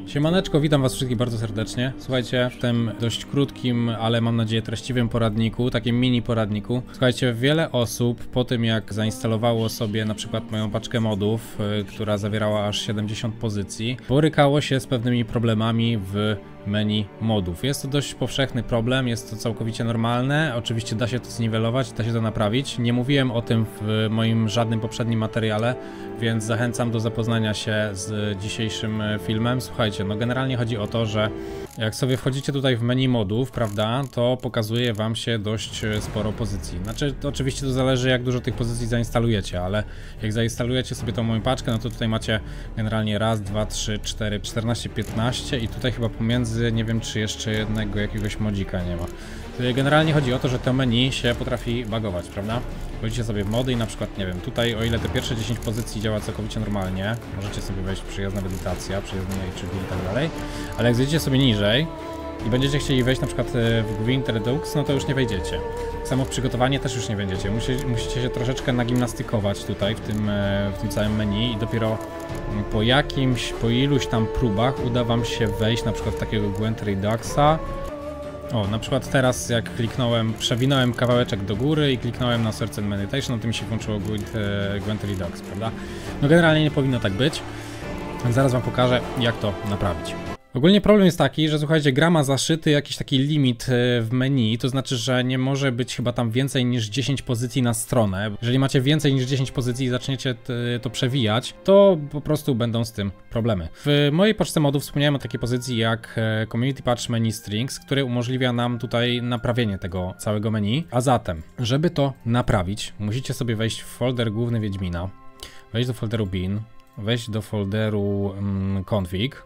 Siemaneczko, witam was wszystkich bardzo serdecznie. Słuchajcie, w tym dość krótkim, ale mam nadzieję treściwym poradniku, takim mini poradniku. Słuchajcie, wiele osób po tym jak zainstalowało sobie na przykład moją paczkę modów, która zawierała aż 70 pozycji, borykało się z pewnymi problemami w menu modów. Jest to dość powszechny problem, jest to całkowicie normalne, oczywiście da się to zniwelować, da się to naprawić. Nie mówiłem o tym w moim żadnym poprzednim materiale, więc zachęcam do zapoznania się z dzisiejszym filmem. Słuchajcie, no generalnie chodzi o to, że jak sobie wchodzicie tutaj w menu modów, prawda, to pokazuje wam się dość sporo pozycji. Znaczy, to oczywiście to zależy jak dużo tych pozycji zainstalujecie, ale jak zainstalujecie sobie tą moją paczkę, no to tutaj macie generalnie raz, 2, 3, 4, 14, 15 i tutaj chyba pomiędzy, nie wiem czy jeszcze jednego jakiegoś modzika nie ma. Generalnie chodzi o to, że to menu się potrafi bugować, prawda? Wchodzicie sobie w mody i na przykład, nie wiem, tutaj o ile te pierwsze 10 pozycji działa całkowicie normalnie, możecie sobie wejść przyjazna medytacja, przyjazny HB i tak dalej, ale jak zejdziecie sobie niżej i będziecie chcieli wejść na przykład w Gwint Redux, no to już nie wejdziecie. Tak samo w przygotowanie też już nie będziecie, musicie się troszeczkę nagimnastykować tutaj w tym całym menu i dopiero po iluś tam próbach uda wam się wejść na przykład w takiego Gwent Reduxa. O, na przykład teraz jak kliknąłem, przewinąłem kawałeczek do góry i kliknąłem na Search and Meditation, no to mi się włączyło Gwent Redux, prawda? No generalnie nie powinno tak być, więc zaraz wam pokażę jak to naprawić. Ogólnie problem jest taki, że słuchajcie, gra ma zaszyty jakiś taki limit w menu, to znaczy, że nie może być chyba tam więcej niż 10 pozycji na stronę. Jeżeli macie więcej niż 10 pozycji i zaczniecie to przewijać, to po prostu będą z tym problemy. W mojej paczce modów wspomniałem o takiej pozycji jak Community Patch Menu Strings, który umożliwia nam tutaj naprawienie tego całego menu. A zatem, żeby to naprawić, musicie sobie wejść w folder główny Wiedźmina, wejść do folderu bin, wejść do folderu config,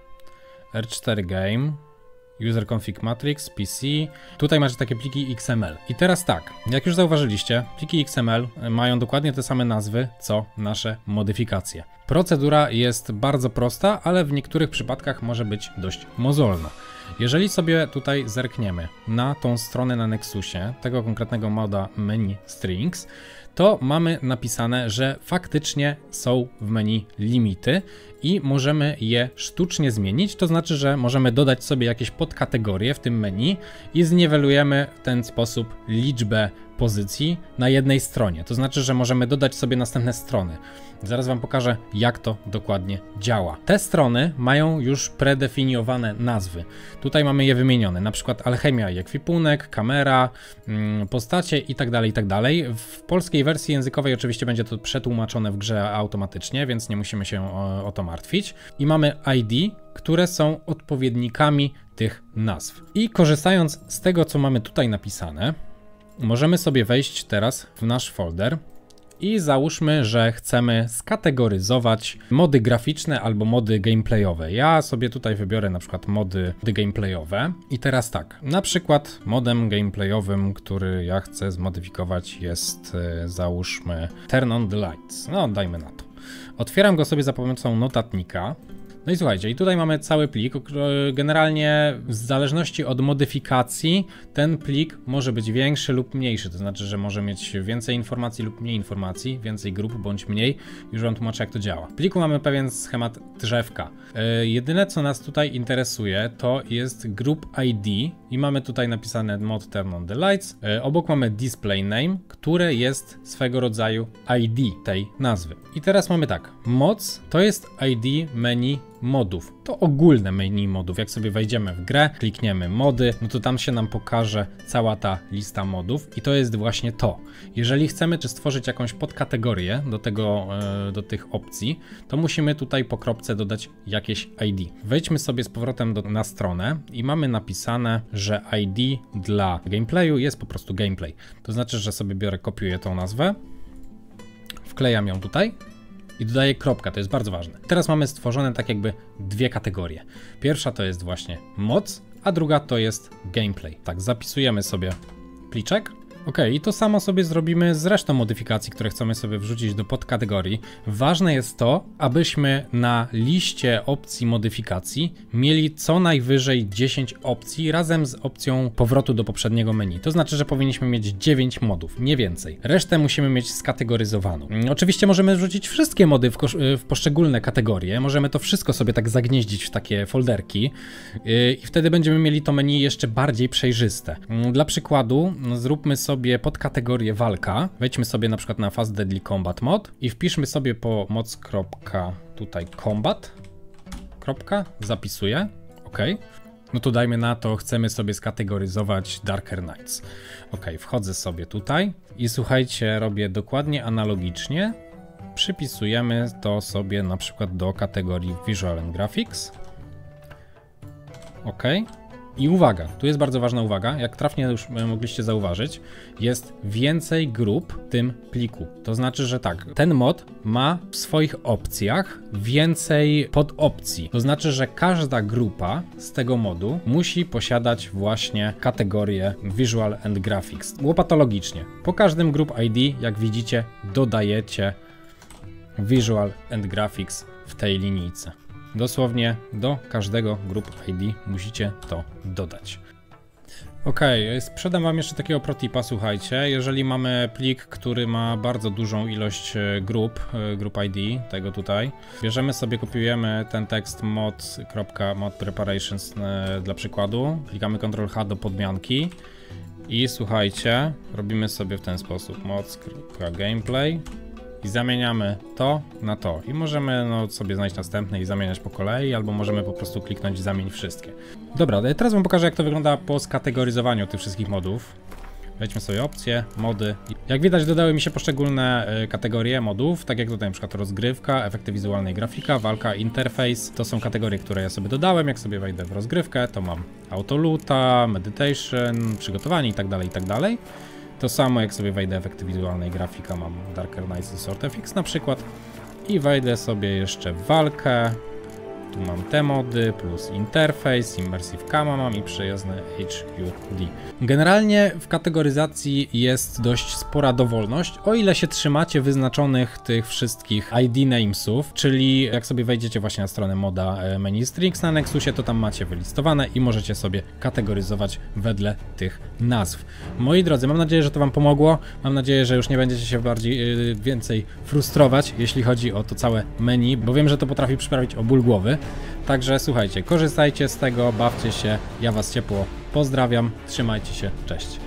R4 Game, User Config Matrix, PC. Tutaj macie takie pliki XML. I teraz tak, jak już zauważyliście, pliki XML mają dokładnie te same nazwy, co nasze modyfikacje. Procedura jest bardzo prosta, ale w niektórych przypadkach może być dość mozolna. Jeżeli sobie tutaj zerkniemy na tą stronę na Nexusie, tego konkretnego moda menu strings, to mamy napisane, że faktycznie są w menu limity i możemy je sztucznie zmienić, to znaczy, że możemy dodać sobie jakieś podkategorie w tym menu i zniwelujemy w ten sposób liczbę pozycji na jednej stronie. To znaczy, że możemy dodać sobie następne strony. Zaraz wam pokażę, jak to dokładnie działa. Te strony mają już predefiniowane nazwy. Tutaj mamy je wymienione, na przykład alchemia i ekwipunek, kamera, postacie i tak dalej. W polskiej wersji językowej oczywiście będzie to przetłumaczone w grze automatycznie, więc nie musimy się o to martwić. I mamy ID, które są odpowiednikami tych nazw. I korzystając z tego, co mamy tutaj napisane, możemy sobie wejść teraz w nasz folder i załóżmy, że chcemy skategoryzować mody graficzne albo mody gameplayowe. Ja sobie tutaj wybiorę na przykład mody gameplayowe i teraz tak, na przykład modem gameplayowym, który ja chcę zmodyfikować jest, załóżmy, Turn on the lights. No, dajmy na to. Otwieram go sobie za pomocą notatnika. No i słuchajcie, i tutaj mamy cały plik, generalnie w zależności od modyfikacji ten plik może być większy lub mniejszy, to znaczy, że może mieć więcej informacji lub mniej informacji, więcej grup bądź mniej, już wam tłumaczę jak to działa. W pliku mamy pewien schemat drzewka. Jedyne co nas tutaj interesuje to jest group ID i mamy tutaj napisane mod turn on the lights, obok mamy display name, które jest swego rodzaju ID tej nazwy. I teraz mamy tak, mods to jest ID menu modów. To ogólne menu modów. Jak sobie wejdziemy w grę, klikniemy mody, no to tam się nam pokaże cała ta lista modów i to jest właśnie to. Jeżeli chcemy stworzyć jakąś podkategorię do tych opcji, to musimy tutaj po kropce dodać jakieś ID. Wejdźmy sobie z powrotem na stronę i mamy napisane, że ID dla gameplayu jest po prostu gameplay. To znaczy, że sobie kopiuję tą nazwę, wklejam ją tutaj i dodaję kropka, to jest bardzo ważne. Teraz mamy stworzone tak jakby dwie kategorie. Pierwsza to jest właśnie mods, a druga to jest gameplay. Tak, zapisujemy sobie pliczek, Ok, i to samo sobie zrobimy z resztą modyfikacji, które chcemy sobie wrzucić do podkategorii. Ważne jest to, abyśmy na liście opcji modyfikacji mieli co najwyżej 10 opcji razem z opcją powrotu do poprzedniego menu. To znaczy, że powinniśmy mieć 9 modów, nie więcej. Resztę musimy mieć skategoryzowaną. Oczywiście możemy wrzucić wszystkie mody w poszczególne kategorie, możemy to wszystko sobie tak zagnieździć w takie folderki i wtedy będziemy mieli to menu jeszcze bardziej przejrzyste. Dla przykładu zróbmy sobie podkategorię walka, wejdźmy sobie na przykład na Fast Deadly Combat Mod i wpiszmy sobie po moc. Tutaj combat. Zapisuję. OK. No to dajmy na to, chcemy sobie skategoryzować Darker Nights. OK, wchodzę sobie tutaj i słuchajcie, robię dokładnie analogicznie. Przypisujemy to sobie na przykład do kategorii Visual and Graphics. OK. I uwaga, tu jest bardzo ważna uwaga, jak trafnie już mogliście zauważyć, jest więcej grup w tym pliku. To znaczy, że tak, ten mod ma w swoich opcjach więcej podopcji. To znaczy, że każda grupa z tego modu musi posiadać właśnie kategorię Visual and Graphics. Łopatologicznie. Po każdym group ID, jak widzicie, dodajecie Visual and Graphics w tej linijce. Dosłownie do każdego group ID musicie to dodać. Ok, sprzedam wam jeszcze takiego protipa, słuchajcie, jeżeli mamy plik, który ma bardzo dużą ilość group ID, tego tutaj, bierzemy sobie, kopiujemy ten tekst mod preparations dla przykładu, klikamy Ctrl+H do podmianki i słuchajcie, robimy sobie w ten sposób mods.gameplay i zamieniamy to na to i możemy sobie znaleźć następne i zamieniać po kolei, albo możemy po prostu kliknąć zamień wszystkie. Dobra, teraz wam pokażę, jak to wygląda po skategoryzowaniu tych wszystkich modów. Wejdźmy sobie opcje, mody. Jak widać, dodały mi się poszczególne kategorie modów, tak jak tutaj na przykład rozgrywka, efekty wizualne i grafika, walka, interfejs. To są kategorie, które ja sobie dodałem. Jak sobie wejdę w rozgrywkę, to mam autoluta, meditation, przygotowanie itd., itd. To samo jak sobie wejdę efekty wizualne i grafika, mam Darker Nights i Sort FX na przykład. I wejdę sobie jeszcze w walkę. Tu mam te mody, plus interfejs, Immersive Cama mam i przyjazny HUD. Generalnie w kategoryzacji jest dość spora dowolność, o ile się trzymacie wyznaczonych tych wszystkich ID namesów, czyli jak sobie wejdziecie właśnie na stronę moda menu Strings na Nexusie, to tam macie wylistowane i możecie sobie kategoryzować wedle tych nazw. Moi drodzy, mam nadzieję, że to wam pomogło. Mam nadzieję, że już nie będziecie się więcej frustrować, jeśli chodzi o to całe menu, bo wiem, że to potrafi przyprawić o ból głowy. Także słuchajcie, korzystajcie z tego, bawcie się, ja was ciepło pozdrawiam, trzymajcie się, cześć.